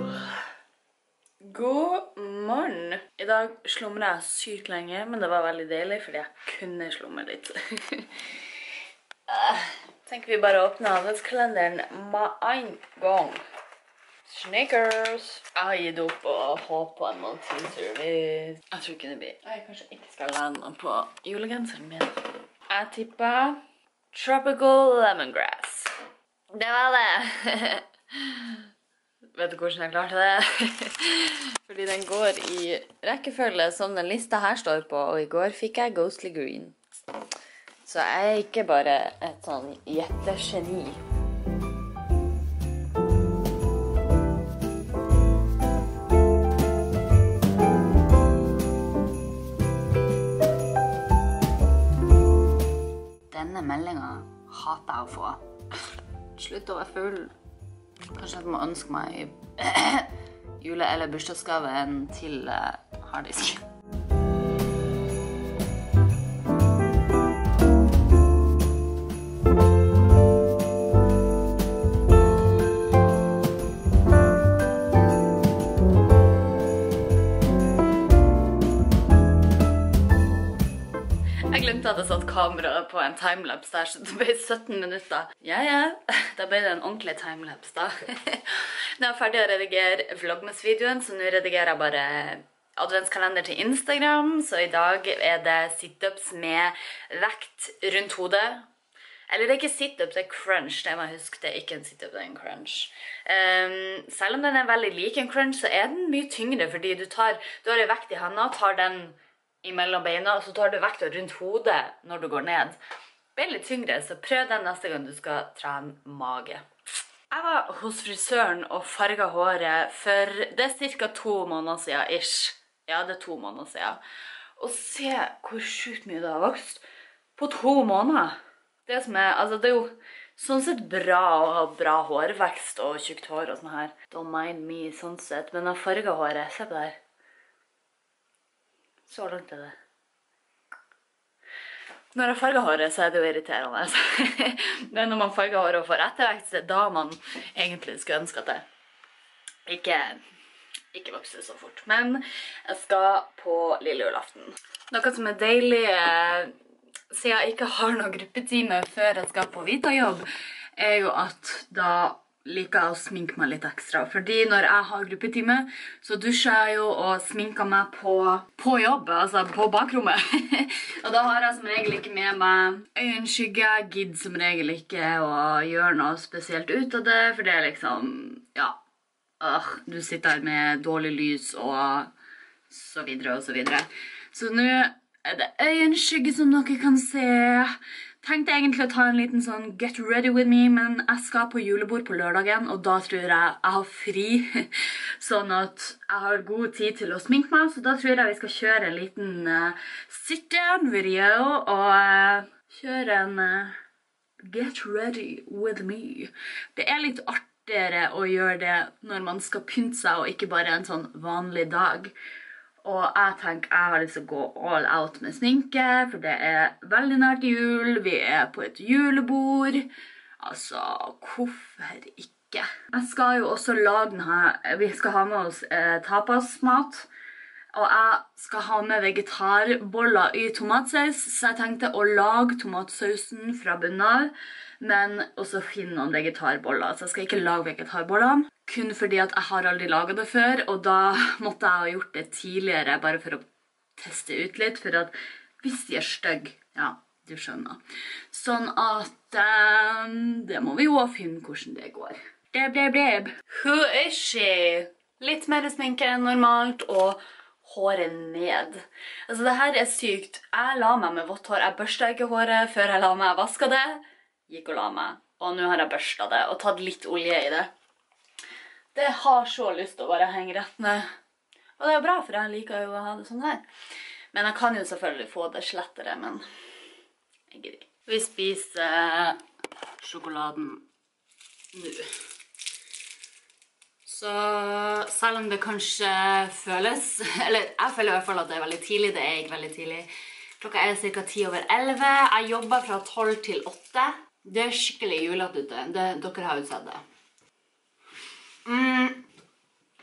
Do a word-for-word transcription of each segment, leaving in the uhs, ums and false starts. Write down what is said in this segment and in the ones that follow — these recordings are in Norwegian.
God morgen. I dag slumret jeg sykt lenge, men det var veldig deilig, fordi jeg kunne slumme litt. Tenker vi bare åpner adventskalenderen med en gang. Snickers. Jeg har gitt opp å håpe på en måltidsservice. Jeg tror ikke det blir. Jeg kanskje ikke skal lande på julegenseren min. Jeg tippet Tropical Lemongrass. Det var det. Vet du hvordan jeg klarte det? Fordi den går i rekkefølge som den lista her står på, og i går fikk jeg Ghostly Green. Så jeg er ikke bare et sånn gjettegeni. Denne meldingen hater jeg å få. Slutt å være full. Kanskje jeg må ønske meg jule- eller bursdagsgaven til harddisk. Jeg glemte at jeg satt kamera på en timelapse der, så det ble sytten minutter. Ja, ja, da ble det en ordentlig timelapse da. Nå er jeg ferdig å redigere vlogmas-videoen, så nå redigerer jeg bare adventskalender til Instagram. Så i dag er det sit-ups med vekt rundt hodet. Eller det er ikke sit-up, det er crunch, det må jeg huske. Det er ikke en sit-up, det er en crunch. Um, selv om den er veldig lik en crunch, så er den mye tyngre, fordi du, tar, du har en vekt i handa, tar den imellom beina, og så tar du vekta rundt hodet når du går ned. Det blir litt tyngre, så prøv den neste gang du skal trene mage. Jeg var hos frisøren og farget håret for det er cirka to måneder siden, ish. Ja, det er to måneder siden. Og se hvor sjukt mye det har vokst på to måneder. Det, som er, altså, det er jo sånn sett bra å ha bra hårvekst og tjukt hår og sånn her. Don't mind me, sånn sett. Men jeg farget håret, se på det her. Så langt er det. Når jeg farger håret, så er det jo irriterende. Men når man farger håret og får ettervekst, så er det da man egentlig skulle ønske at det ikke, ikke vokser så fort. Men jeg skal på lille julaften. Noe som er deilig, siden jeg ikke har noen gruppetime før jeg skal på Vita-jobb, er jo at da liker jeg å sminke meg litt ekstra. Fordi når jeg har gruppetime, så dusjer jeg jo og sminker meg på, på jobb, altså på bakrommet. Og da har jeg som regel ikke med meg øyenskygge. Jeg gidder som regel ikke å gjøre noe spesielt ut av det, for det er liksom, ja, øh, du sitter med dårlig lys og så videre og så videre. Så nå er det øyenskygge som dere kan se. Tenkte egentlig å ta en liten sånn get ready with me, men jeg skal på julebord på lørdagen, og da tror jeg jeg har fri, sånn at jeg har god tid til å sminke meg, så da tror jeg vi skal kjøre en liten uh, sit-down video, og uh, kjøre en uh, get ready with me. Det er litt artigere å gjøre det når man skal pynte seg, og ikke bare en sånn vanlig dag. Og jeg tenker jeg har lyst til å gå all out med sminke, for det er veldig nært jul, vi er på et julebord. Altså, hvorfor ikke? Jeg skal jo også lage denne, vi skal ha med oss eh, tapasmat, og jeg skal ha med vegetarboller i tomatsaus, så jeg tenkte å lage tomatsausen fra bunnen av, men også finne noen vegetarboller, så jeg skal ikke lage vegetarboller. Kun fordi at jeg har aldri laget det før, og da måtte jeg ha gjort det tidligere, bare for å teste ut litt, for at hvis de er stygge, ja, du skjønner. Sånn at um, det må vi jo finne hvordan det går. Deb, deb, deb. Who is she? Litt mer sminke enn normalt, og håret ned. Altså, det her er sykt. Jeg la meg med vått hår. Jeg børstet ikke håret før jeg la meg. Jeg vasket det, gikk og la meg. Og nå har jeg børstet det, og tatt litt olje i det. Det har så lyst til å bare henge rett ned. Og det er bra, for jeg liker jo å ha det sånn her. Men jeg kan jo selvfølgelig få det slettere, men jeg gidder ikke. Vi spiser sjokoladen nå. Så selv om det kanskje føles, eller jeg føler i hvert fall at det er veldig tidlig, det er ikke veldig tidlig. Klokka er cirka ti over elleve. Jeg jobber fra tolv til åtte. Det er skikkelig julete ute. Det, dere har jo sett det. Mm.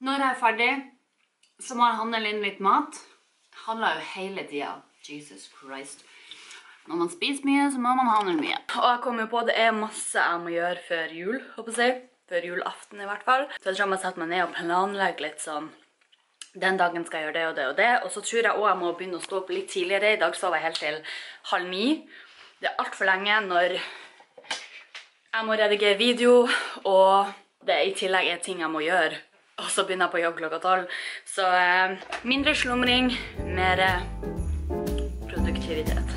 Når jeg er ferdig, så må jeg handle inn litt mat. Jeg handler jo hele tiden. Jesus Christ. Når man spiser mye, så må man handle mye. Og jeg kommer på at det er masse jeg må gjøre før jul, håper jeg. Før julaften i hvert fall. Så jeg tror jeg må sette meg ned og planlegge litt sånn. Den dagen skal jeg gjøre det og det og det. Og så tror jeg også jeg må begynne å stå opp litt tidligere. I dag sov jeg helt til halv ni. Det er alt for lenge når jeg må redigere video, og det i tillegg er ting jeg må gjøre. Og så begynner jeg på jobb klokka tolv. Så eh, mindre slumring, mer produktivitet.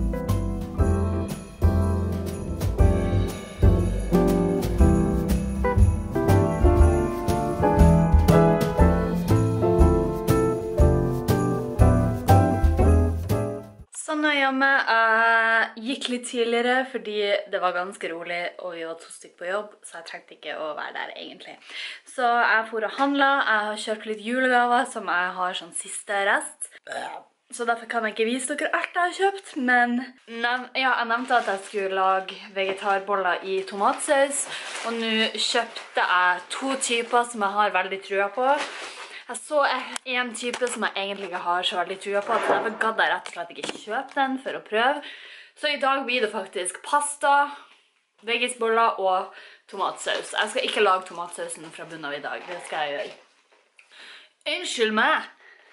Sånn er jeg hjemme. Jeg gikk litt tidligere fordi det var ganske rolig og vi var to stykker på jobb, så jeg trengte ikke å være der egentlig. Så jeg for å handle. Jeg har kjøpt litt julegaver som jeg har som siste rest. Så derfor kan jeg ikke vise dere alt jeg har kjøpt, men ja, jeg nevnte at jeg skulle lage vegetarboller i tomatsaus, og nå kjøpte jeg to typer som jeg har veldig trua på. Jeg så en type som jeg egentlig ikke har så veldig trua på, så derfor gadd jeg rett og slett ikke kjøpe den for å prøve. Så i dag blir det faktisk pasta, veggisboller og tomatsaus. Jeg skal ikke lage tomatsausen fra bunnen av i dag, det skal jeg gjøre. Unnskyld meg!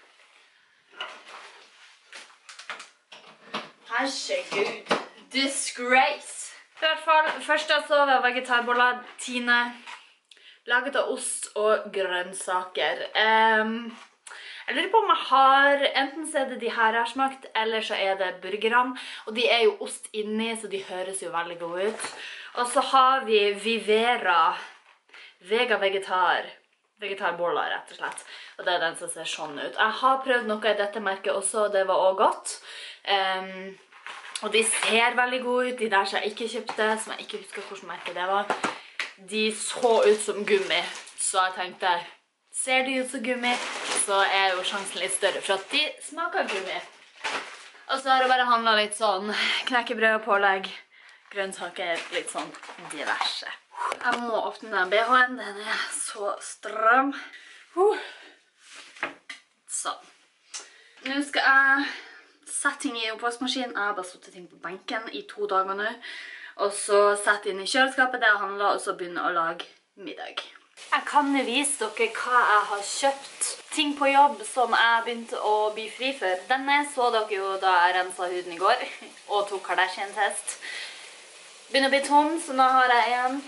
Herregud, disgrace! I hvert fall, først da så var vegetarboller, Tine, laget av ost og grønnsaker. Um, jeg lurer på om jeg har, enten så er det de her jeg har smakt, eller så er det burgerne. Og de er jo ost inni, så de høres jo veldig gode ut. Og så har vi Vivera, Vega Vegetar, vegetarboller rett og slett. Og det er den som ser sånn ut. Jeg har prøvd noe i dette merket også, og det var også godt. Um, og de ser veldig gode ut, de der som jeg ikke kjøpte, som jeg ikke husker hvordan merke det var. De så ut som gummi, så jeg tenkte, ser de ut som gummi, så er jo sjansen litt større for at de smaker gummi. Og så har jeg bare handlet litt sånn knekkebrød, pålegg, grønnsaker, litt sånn diverse. Jeg må åpne den B H-en, den er så stram. Sånn. Nå skal jeg sette ting i oppvaskmaskinen. Jeg har bare satt ting på benken i to dager nå. Og så sette inn i kjøleskapet det jeg handler, og så begynne å lage middag. Jeg kan vise dere hva jeg har kjøpt. Ting på jobb som jeg begynte å bli fri for. Denne så dere jo da jeg renset huden i går, og tok Kardashian-test. Begynner å bli tom, så nå har jeg en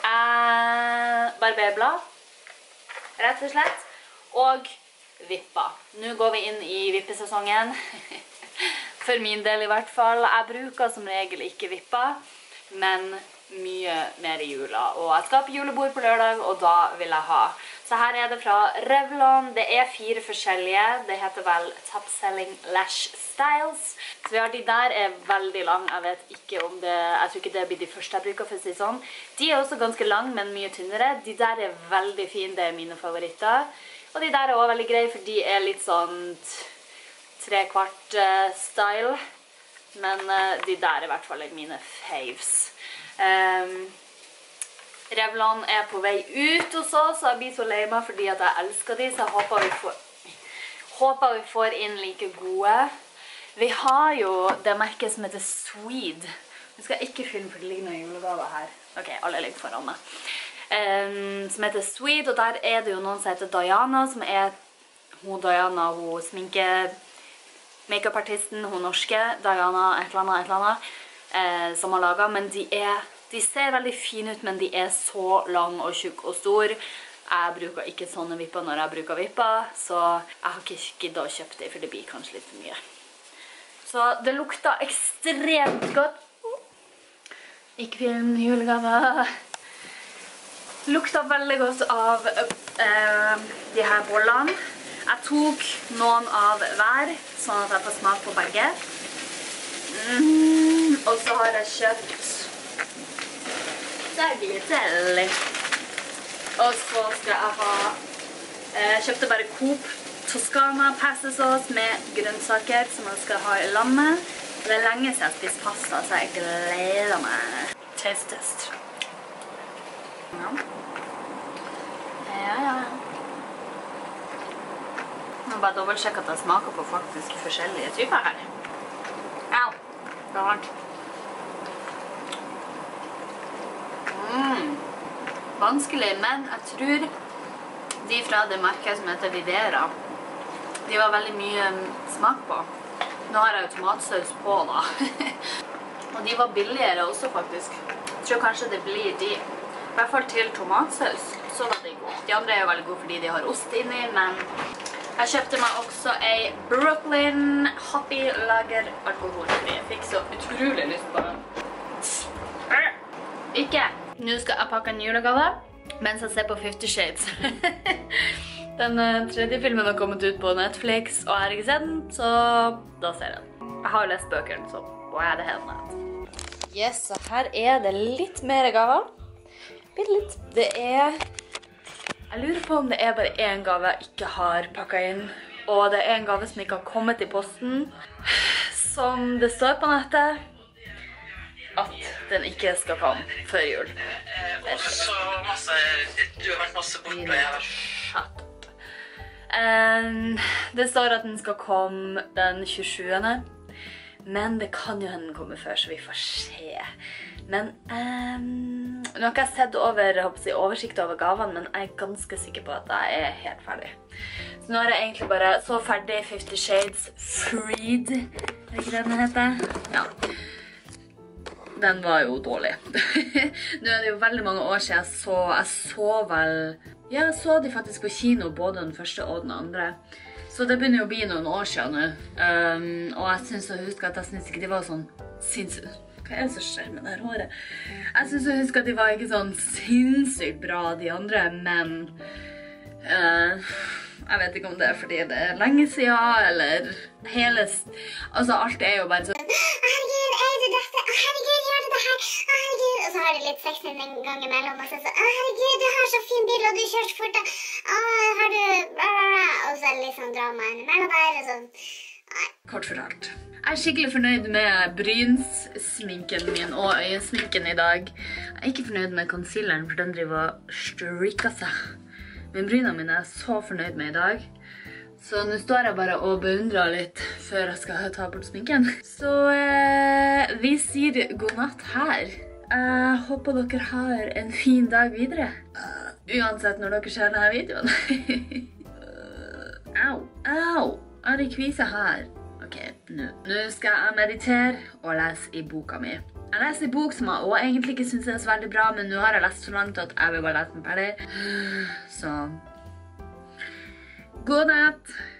barberblad, rett og slett, og vippa. Nå går vi inn i vippesesongen. For min del i hvert fall. Jeg bruker som regel ikke vippa, men mye mer i jula. Og jeg skal på julebord på lørdag, og da vil jeg ha. Så her er det fra Revlon. Det er fire forskjellige. Det heter vel Top Selling Lash Styles. Så vi har de der er veldig lang. Jeg vet ikke om det, jeg tror ikke det blir de første jeg bruker for å si sånn. De er også ganske lang, men mye tynnere. De der er veldig fine, det er mine favoritter. Og de der er også veldig greie, for de er litt sånn tre kvart style. Men de der er i hvert fall mine faves. Um, Revlon er på vei ut hos oss, så jeg blir så lei meg fordi at jeg elsker de, så jeg håper vi får, håper vi får inn like gode. Vi har jo det merket som heter Swede. Vi skal ikke filme for det ligger noen julegaver her. Ok, alle ligger foran meg. Um, som heter Swede, og der er det jo noen som heter Diana, som er hun Diana, hun sminke make-up-artisten, hun norske, Diana, et eller annet, et eller annet, eh, som har laget, men de, er, de ser veldig fine ut, men de er så lang og tjukk og stor. Jeg bruker ikke sånne vipper når jeg bruker vipper, så jeg har ikke giddet å kjøpe det, for det blir kanskje litt for mye. Så det lukter ekstremt godt. Ikke film, julegave. Lukter veldig godt av eh, de her bollene. Jeg tok noen av hver, sånn at jeg får smak på begge. Mm, og så har jeg kjøpt tagliatelle. Og så skal jeg ha, jeg kjøpte bare Coop Toscana pastesauce med grønnsaker som jeg skal ha i lammet. Det er lenge siden jeg spiste pasta, så jeg gleder meg. Taste test. Ja, ja, ja. bare dobbeltsjekke at jeg smaker på faktisk forskjellige typer her. Ja, det er varmt. Mm. Vanskelig, men jeg tror de fra det merket som heter Vivera, de var veldig mye smak på. Nå har jeg jo tomatsaus på da. Og de var billigere også faktisk. Jeg tror kanskje det blir de. I hvert fall til tomatsaus, så var det god. De andre er jo veldig gode fordi de har ost inni, men jeg kjøpte meg også en Brooklyn Hoppy Lager alkoholfri. Jeg fikk så utrolig lyst på den. Ikke! Nå skal jeg pakke en julegave, mens jeg ser på Fifty Shades. Den tredje filmen har kommet ut på Netflix, og jeg har ikke sett den, så da ser jeg den. Jeg har lest bøkene, så hva er det henne? Yes, så her er det litt mer gaver. Bitte litt. Det er... Jeg lurer på om det er bare en gave jeg ikke har pakket inn, og det er en gave som ikke har kommet i posten, som det står på nettet, at den ikke skal komme før jul. Og så masse... Du har vært masse bort, og jeg har vært... Shut up. Um, det står at den skal komme den tjuesjuende, men det kan jo hende den kommer før, så vi får se. Men um, nå har ikke jeg sett over, jeg håper å si, oversikt over gavene, men jeg er ganske sikker på at jeg er helt ferdig. Så nå er jeg egentlig bare så ferdig Fifty Shades Freed, er det ikke det den heter? Ja. Den var jo dårlig. Nå er det jo veldig mange år siden jeg så, jeg så vel, ja, jeg så de faktisk på kino, både den første og den andre. Så det begynner jo å bli noen år siden nå. Um, og jeg synes å huske at jeg synes ikke de var sånn sinnssykt. Hva er det som skjer med det her håret? Jeg synes å huske at de var ikke sånn sinnssykt bra, de andre, men uh, jeg vet ikke om det er fordi det er lenge siden, eller hele... Altså, alt er jo bare sånn... Herregud, er du dette? Herregud, gjør du det her? Herregud, og så har du litt sex en gang imellom, og så så, herregud, du har så fin bil, og du kjører så fort, og har du... Og så er det litt sånn drama imellom der, og sånn... Kort fortalt. Jeg er skikkelig fornøyd med brynsminken min og øyesminken i dag. Jeg er ikke fornøyd med concealeren, for den driver og strikker seg. Men brynene mine er jeg så fornøyd med i dag. Så nå står jeg bare og beundrer litt før jeg skal ta bort sminken. Så eh, vi sier god natt her. Jeg håper dere har en fin dag videre. Uansett når dere ser denne videoen. Au, au. Jeg har en kvise her. Ok, nå. Nå skal jeg meditere og lese i boka mi. Jeg leser en bok som jeg også egentlig ikke synes er så veldig bra, men nå har jeg lest så langt at jeg vil bare lese den ferdig. Så... God natt!